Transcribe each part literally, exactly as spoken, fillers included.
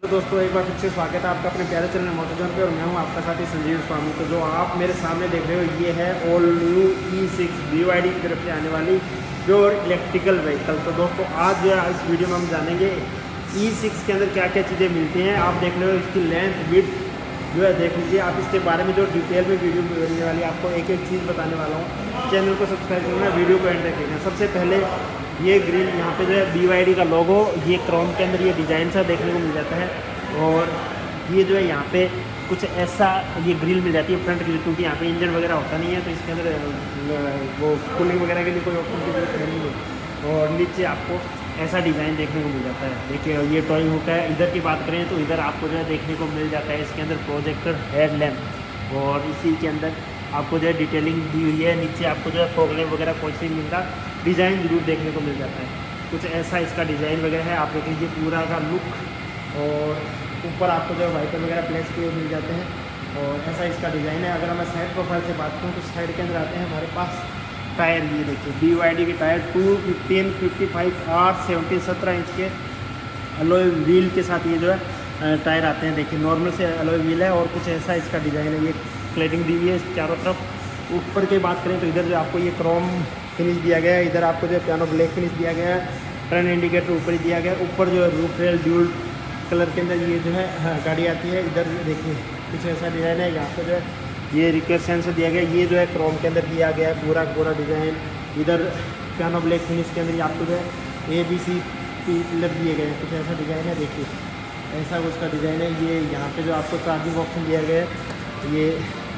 तो दोस्तों एक बार फिर से स्वागत है आपका अपने प्यारे चैनल मोटोजोन पे और मैं हूं आपका साथी संजीव स्वामी। तो जो आप मेरे सामने देख रहे हो ये है all new E six B Y D की तरफ से आने वाली प्योर इलेक्ट्रिकल व्हीकल। तो दोस्तों आज जो है इस वीडियो में हम जानेंगे ई सिक्स के अंदर क्या क्या चीज़ें मिलती हैं। आप देख रहे हो इसकी लेंथ विड्थ जो है देख लीजिए आप। इसके बारे में जो डिटेल में वीडियो मिलने वाली है आपको एक एक चीज़ बताने वाला हूँ। चैनल को सब्सक्राइब करना, वीडियो को एंड तक देखना। सबसे पहले ये ग्रिल यहाँ पे जो है बी वाई डी का लोगो, ये क्रोम के अंदर ये डिज़ाइन सा देखने को मिल जाता है। और ये जो है यहाँ पे कुछ ऐसा ये ग्रिल मिल जाती है फ्रंट ग्रिल, क्योंकि यहाँ पे इंजन वगैरह होता नहीं है तो इसके अंदर वो कूलिंग वगैरह के लिए कोई ऑप्शन की जरूरत नहीं है। और नीचे आपको ऐसा डिज़ाइन देखने को मिल जाता है। देखिए ये टॉय हुक है। इधर की बात करें तो इधर आपको जो है देखने को मिल जाता है इसके अंदर प्रोजेक्टर हेड लैम्प, और इसी के अंदर आपको जो है डिटेलिंग दी हुई है। नीचे आपको जो है फॉग लैम्प वगैरह कोई से मिलता डिज़ाइन जरूर देखने को मिल जाता है। कुछ ऐसा इसका डिज़ाइन वगैरह है। आप देख लीजिए पूरा का लुक, और ऊपर आपको जो है वाइपर वगैरह प्लेस किए मिल जाते हैं। और ऐसा इसका डिज़ाइन है। अगर मैं साइड प्रोफाइल से बात करूँ तो साइड के अंदर आते हैं हमारे पास टायर। ये देखिए बी वाई डी के tyre two fifteen fifty five R seventy सत्रह इंच के अलॉय व्हील के साथ ये जो है टायर आते हैं। देखिए नॉर्मल से अलॉय व्हील है और कुछ ऐसा इसका डिज़ाइन है। ये क्लेडिंग दी हुई है चारों तरफ। ऊपर की बात करें तो इधर जो आपको ये क्रोम फिनिश दिया गया है। इधर आपको जो है पियानो ब्लैक फिनिश दिया गया है। टर्न इंडिकेटर ऊपर ही दिया गया है। ऊपर जो है रूफ रेल ड्यूल कलर के अंदर ये जो है हाँ, गाड़ी आती है। इधर देखिए कुछ ऐसा डिज़ाइन है। यहाँ पे जो है ये रिक्वेस्ट सेंसर दिया गया है। ये जो है क्रोम के अंदर दिया गया है पूरा पूरा डिज़ाइन। इधर पियानो ब्लैक फिनिश के अंदर आपको जो है ए बी सी पिलर दिए गए हैं। कुछ ऐसा डिज़ाइन है। देखिए ऐसा उसका डिज़ाइन है। ये यहाँ पे जो आपको चार्जिंग ऑप्शन दिया गया है, ये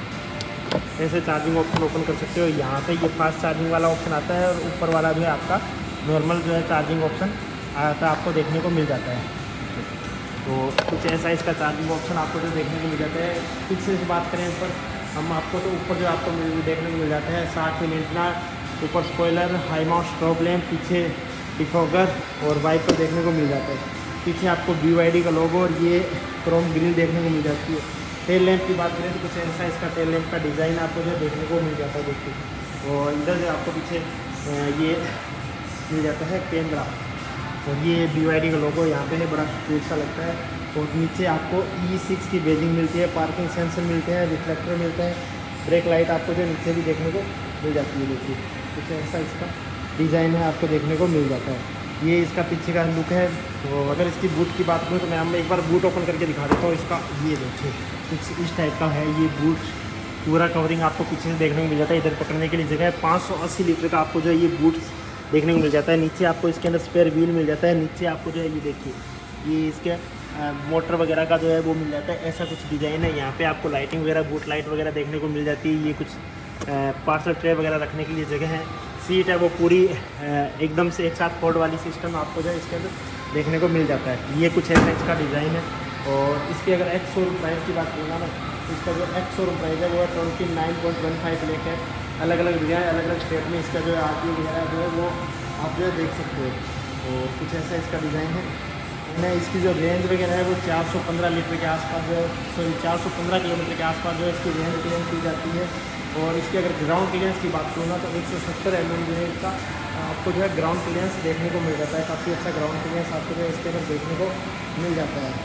ऐसे चार्जिंग ऑप्शन ओपन कर सकते हो। यहाँ पे ये फास्ट चार्जिंग वाला ऑप्शन आता है, और ऊपर वाला जो है आपका नॉर्मल जो है चार्जिंग ऑप्शन आता है, आपको देखने को मिल जाता है। तो कुछ ऐसा इसका चार्जिंग ऑप्शन आपको जो देखने को मिल जाता है। पीछे से बात करें ऊपर हम आपको तो ऊपर जो आपको देखने को मिल जाता है साठ मिनट ना ऊपर spoiler, high mount strobe lamp, पीछे डिफॉगर और वाइपर देखने को मिल जाता है। पीछे आपको बी वाई डी का लोगो और ये क्रोम ग्रिल देखने को मिल जाती है। टेल लैंप की बात करें तो कुछ ऐसा इसका टेल लैंप का डिज़ाइन आपको जो देखने को मिल जाता है। देखिए और इधर जो आपको पीछे ये मिल जाता है कैमरा, और ये बी वाई डी का लोगो यहाँ पे है, बड़ा क्यूट सा लगता है। और नीचे आपको ई सिक्स की बेजिंग मिलती है, पार्किंग सेंसर मिलते हैं, रिफ्लेक्टर मिलता है, ब्रेक लाइट आपको जो नीचे भी देखने को मिल जाती है। देखिए कुछ ऐसा इसका डिज़ाइन है, आपको देखने को मिल जाता है। ये इसका पीछे का लुक है। तो अगर इसकी बूट की बात करूँ तो मैं हम एक बार बूट ओपन करके दिखा देता हूँ इसका। ये देखिए कुछ इस टाइप का है ये बूट, पूरा कवरिंग आपको पीछे से देखने को मिल जाता है। इधर पकड़ने के लिए जगह है। पाँच सौ अस्सी लीटर का आपको जो है ये बूट देखने को मिल जाता है। नीचे आपको इसके अंदर स्पेयर व्हील मिल जाता है। नीचे आपको जो है ये देखिए ये इसके आ, मोटर वगैरह का जो है वो मिल जाता है। ऐसा कुछ डिज़ाइन है। यहाँ पे आपको लाइटिंग वगैरह, बूट लाइट वगैरह देखने को मिल जाती है। ये कुछ पार्सल ट्रे वगैरह रखने के लिए जगह है। सीट है वो पूरी एकदम से एक साथ फोल्ड वाली सिस्टम आपको जो है इसके अंदर देखने को मिल जाता है। ये कुछ ऐसा इसका डिज़ाइन है। और इसकी अगर एक्स शोरूम प्राइस की बात करूँगा ना, इसका जो एक्स शोरूम प्राइस है वो है twenty nine point one five lakh है। अलग अलग जगह अलग अलग स्टेट में इसका जो है आर टी ओ वगैरह जो है वो आप जो है देख सकते हो। तो कुछ ऐसा इसका डिज़ाइन है। मैं इसकी जो रेंज वगैरह है वो चार सौ पंद्रह लीटर के आसपास जो है सॉरी चार सौ पंद्रह किलोमीटर के आसपास जो है इसकी रेंज क्लेम की जाती है। और इसकी अगर ग्राउंड क्लियरेंस की बात करूँ ना तो एक सौ सत्तर एम एम जो है इसका आपको जो है ग्राउंड क्लियरेंस देखने को मिल जाता है। काफ़ी अच्छा ग्राउंड क्लियरेंस आपको जो है इसके अंदर देखने को मिल जाता है।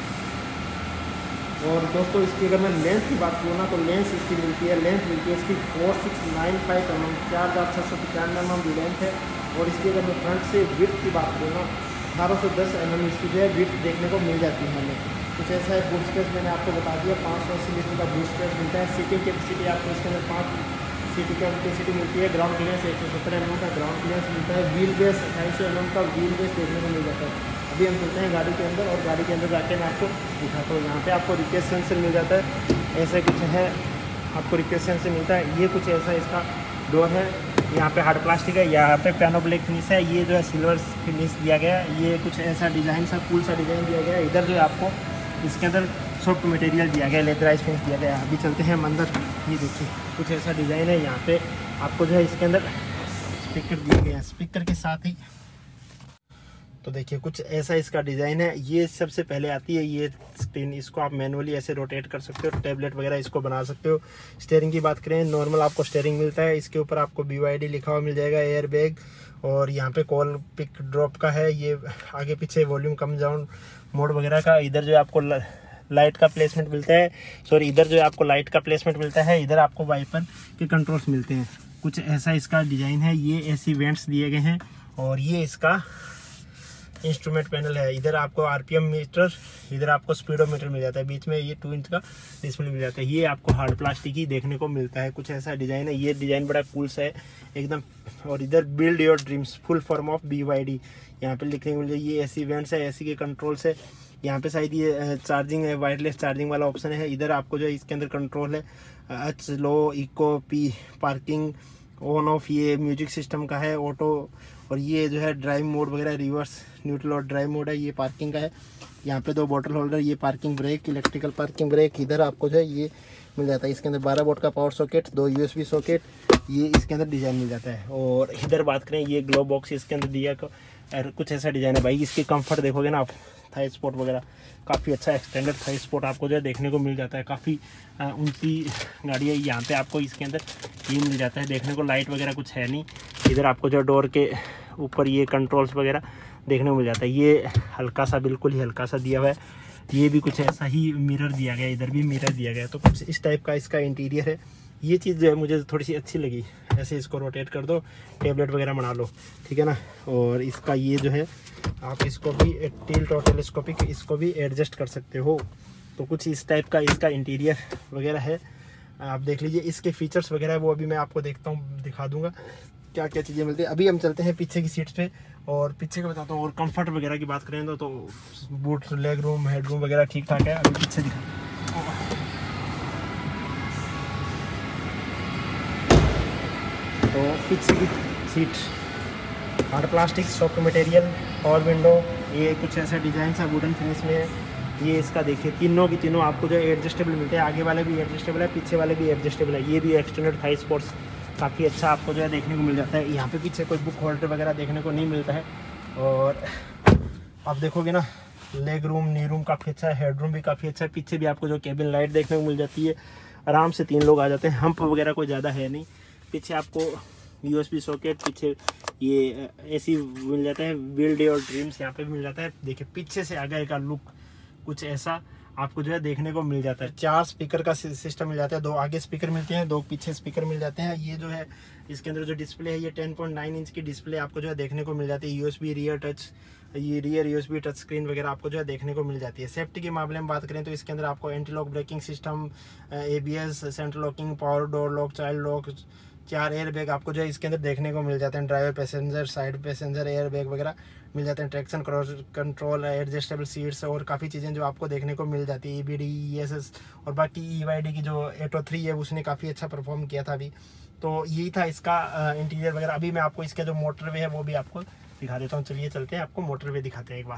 और दोस्तों इसकी अगर मैं लेंथ की बात करूँ ना तो लेंथ इसकी मिलती है लेंथ मिलती है इसकी four six nine five M M चार हज़ार छः सौ पचानवे एम एम की लेंथ है। और इसकी अगर मैं फ्रंट से विड्थ की बात करूँ ना अठारह सौ दस एम एम इसकी जो है विड्थ देखने को मिल जाती है हमें। कुछ ऐसा है। बूट स्पेस मैंने आपको बता दिया, पाँच सौ अस्सी लीटर का बूट स्पेस मिलता है। सीटिंग कैपेसिटी आपको इसके अंदर पाँच सीटिंग कैपेसिटी मिलती है। ग्राउंड क्लियरेंस एक सौ सत्तर एम एम का ग्राउंड क्लियरेंस मिलता है। व्हील बेस अट्ठाईस सौ एम एम का व्हील बेस देखने को मिल जाता है। अभी हम चलते हैं गाड़ी के अंदर और गाड़ी के अंदर जाके मैं आपको दिखाता हूँ। यहाँ पे आपको रिक्वेस्ट सेंसर मिल जाता है। ऐसा कुछ है, आपको रिक्वेस्ट सेंसर मिलता है। ये कुछ ऐसा इसका डोर है। यहाँ पे हार्ड प्लास्टिक है, यहाँ पे पियानो ब्लैक फिनिश है। ये जो है सिल्वर फिनिश दिया गया है। ये कुछ ऐसा डिज़ाइन सा कूल सा डिज़ाइन दिया गया है। इधर जो है आपको इसके अंदर सॉफ्ट मटेरियल दिया गया है, लेदराइज फिनिश दिया गया है। अभी चलते हैं हम अंदर। ये देखिए कुछ ऐसा डिज़ाइन है। यहाँ पे आपको जो है इसके अंदर स्पीकर दिए गए हैं, स्पीकर के साथ ही तो देखिए कुछ ऐसा इसका डिज़ाइन है। ये सबसे पहले आती है ये स्क्रीन, इसको आप मैनुअली ऐसे रोटेट कर सकते हो, टैबलेट वगैरह इसको बना सकते हो। स्टीयरिंग की बात करें नॉर्मल आपको स्टीयरिंग मिलता है। इसके ऊपर आपको बी वाई डी लिखा हुआ मिल जाएगा, एयर बैग, और यहाँ पे कॉल पिक ड्रॉप का है। ये आगे पीछे वॉल्यूम कम डाउन मोड वगैरह का। इधर जो है आपको लाइट का प्लेसमेंट मिलता है, सॉरी इधर जो है आपको लाइट का प्लेसमेंट मिलता है। इधर आपको वाइपर के कंट्रोल्स मिलते हैं। कुछ ऐसा इसका डिज़ाइन है। ये ऐसी वेंट्स दिए गए हैं और ये इसका इंस्ट्रूमेंट पैनल है। इधर आपको आरपीएम मीटर, इधर आपको स्पीडोमीटर मिल जाता है। बीच में ये टू इंच का डिस्प्ले मिल जाता है। ये आपको हार्ड प्लास्टिक ही देखने को मिलता है। कुछ ऐसा डिज़ाइन है। ये डिज़ाइन बड़ा कूल सा है एकदम। और इधर build your dreams full form of B Y D यहाँ पे लिखने को मिल जाए। ये एसी वेंट्स है, एसी के कंट्रोल्स है। यहाँ पे शायद ये चार्जिंग है, वायरलेस चार्जिंग वाला ऑप्शन है। इधर आपको जो है इसके अंदर कंट्रोल है H, low, eco, P, parking, on off, ये म्यूजिक सिस्टम का है, ऑटो। और ये जो है ड्राइव मोड वगैरह, रिवर्स, न्यूट्रल और ड्राइव मोड है। ये पार्किंग का है। यहाँ पे दो बॉटल होल्डर, ये parking brake, electrical parking brake. इधर आपको जो है ये मिल जाता है। इसके अंदर बारह वोल्ट का पावर सॉकेट, दो यूएसबी सॉकेट, ये इसके अंदर डिज़ाइन मिल जाता है। और इधर बात करें, ये ग्लो बॉक्स इसके अंदर दिया कुछ ऐसा डिज़ाइन है भाई। इसकी कंफर्ट देखोगे ना आप, थाई स्पोर्ट वगैरह काफ़ी अच्छा एक्सटेंडेड थाई स्पोर्ट आपको जो है देखने को मिल जाता है। काफ़ी ऊंची गाड़ी है। यहाँ पे आपको इसके अंदर ये मिल जाता है देखने को। लाइट वगैरह कुछ है नहीं। इधर आपको जो डोर के ऊपर ये कंट्रोल्स वगैरह देखने को मिल जाता है। ये हल्का सा, बिल्कुल ही हल्का सा दिया हुआ है। ये भी कुछ ऐसा ही मिरर दिया गया है। इधर भी मिरर दिया गया है। तो कुछ इस टाइप का इसका इंटीरियर है। ये चीज़ जो है मुझे थोड़ी सी अच्छी लगी। ऐसे इसको रोटेट कर दो, टेबलेट वगैरह बना लो, ठीक है ना। और इसका ये जो है आप इसको भी टिल्ट और टेलीस्कोपिक इसको भी एडजस्ट कर सकते हो। तो कुछ इस टाइप का इसका इंटीरियर वगैरह है। आप देख लीजिए। इसके फीचर्स वगैरह है वो अभी मैं आपको देखता हूँ, दिखा दूंगा क्या क्या चीज़ें मिलती है। अभी हम चलते हैं पीछे की सीट्स पे और पीछे का बताता हूँ। और कंफर्ट वगैरह की बात करें तो, तो boot, leg room, head room वगैरह ठीक ठाक है। अभी पीछे दिखा, तो पीछे की seat hard plastic, soft material, और विंडो, ये कुछ ऐसा डिज़ाइन सा वुडन फिनिश में है। ये इसका देखिए, तीनों की तीनों आपको जो एडजस्टेबल मिलते हैं। आगे वाले भी एडजस्टेबल है, पीछे वाले भी एडजस्टेबल है। ये भी एक्सटेंडेड थाई स्पोर्ट्स काफ़ी अच्छा आपको जो है देखने को मिल जाता है। यहाँ पे पीछे कोई बुक होल्डर वगैरह देखने को नहीं मिलता है। और आप देखोगे ना, लेग रूम, नी रूम काफ़ी अच्छा है, हेड रूम भी काफ़ी अच्छा है। पीछे भी आपको जो केबिन लाइट देखने को मिल जाती है। आराम से तीन लोग आ जाते हैं। हम्प वगैरह कोई ज़्यादा है नहीं। पीछे आपको यूएसबी सॉकेट, पीछे ये एसी मिल जाता है। बिल्ड योर ड्रीम्स यहाँ पे भी मिल जाता है। देखिए पीछे से आगे का लुक कुछ ऐसा आपको जो है देखने को मिल जाता है। चार स्पीकर का सिस्टम मिल जाता है। दो आगे स्पीकर मिलते हैं, दो पीछे स्पीकर मिल जाते हैं। ये जो है इसके अंदर जो डिस्प्ले है, ये टेन पॉइंट नाइन इंच की डिस्प्ले आपको जो है देखने को मिल जाती है। यूएसबी रियर टच, ये रियर यूएसबी टच स्क्रीन वगैरह आपको जो है देखने को मिल जाती है। सेफ्टी के मामले में बात करें तो इसके अंदर आपको anti lock braking system, ABS, central locking, power door lock, child lock, चार एयर बैग आपको जो है इसके अंदर देखने को मिल जाते हैं। Driver, passenger, side passenger air bag वगैरह मिल जाते हैं। ट्रैक्शन कंट्रोल, एडजस्टेबल सीट्स और काफ़ी चीज़ें जो आपको देखने को मिल जाती है। ईबीडी, ईएसएस और बाकी ईवाईडी की जो एटो थ्री है उसने काफ़ी अच्छा परफॉर्म किया था अभी। तो यही था इसका इंटीरियर वगैरह। अभी मैं आपको इसका जो मोटरवे है वो भी आपको दिखा देता हूँ। चलिए चलते हैं, आपको मोटरवे दिखाते हैं एक बार।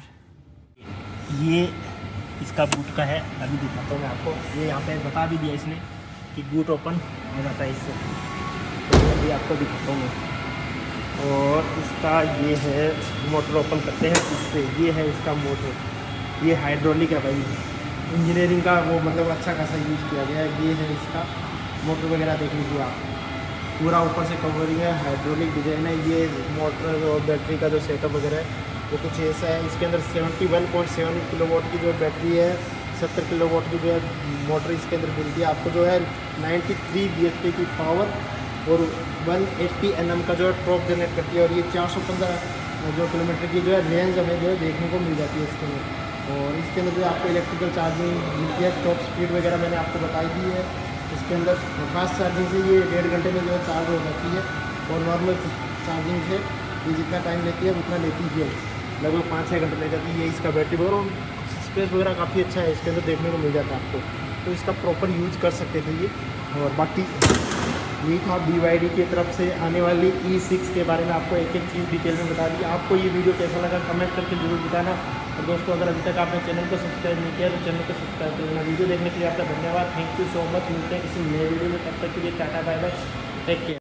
ये इसका बूट का है, अभी दिखाता हूँ मैं आपको। ये यहाँ पे बता भी दिया इसने कि बूट ओपन हो जाता है इससे। तो अभी आपको दिखाता हूँ मैं। और इसका ये है मोटर ओपन करते हैं इससे। ये है इसका मोटर, ये हाइड्रोलिक है भाई। इंजीनियरिंग का वो मतलब अच्छा खासा यूज़ किया गया है। ये है इसका मोटर वगैरह देख लीजिए आप, पूरा ऊपर से कवरिंग है, हाइड्रोलिक डिजाइन है। ये मोटर और बैटरी का जो सेटअप वगैरह है वो कुछ ऐसा है। इसके अंदर seventy one point seven kilowatt की जो बैटरी है, सत्तर किलो वोट की जो है मोटर इसके अंदर मिलती है आपको। जो है ninety three B H P की पावर और वन एट्टी एन एम का जो है टॉर्क जनरेट करती है। और ये चार सौ पंद्रह जो किलोमीटर की जो है रेंज हमें जो है देखने को मिल जाती है इसके अंदर। और इसके अंदर जो आपको इलेक्ट्रिकल चार्जिंग मिलती है। टॉप स्पीड वगैरह मैंने आपको बताई दी है। इसके अंदर फास्ट चार्जिंग से ये डेढ़ घंटे में जो है चार्ज हो जाती है। और नॉर्मल चार्जिंग से ये जितना टाइम लेती है उतना लेती है, लगभग पाँच छः घंटे ले जाती है। ये इसका बैटरी वगैरह और स्पेस वगैरह काफ़ी अच्छा है इसके अंदर देखने को मिल जाता है आपको। तो इसका प्रॉपर यूज कर सकते थे ये। और बाकी यही था बी वाई डी की तरफ से आने वाली ई सिक्स के बारे में आपको एक एक चीज़ डिटेल में बता दी। आपको ये वीडियो कैसा लगा कमेंट करके जरूर बताना। और दोस्तों अगर अभी तक आपने चैनल को सब्सक्राइब नहीं किया तो चैनल को सब्सक्राइब कर लेना। वीडियो देखने के लिए आपका धन्यवाद। Thank you so much. मिलते हैं किसी नए वीडियो में, तब तक के लिए tata bye bye, take care.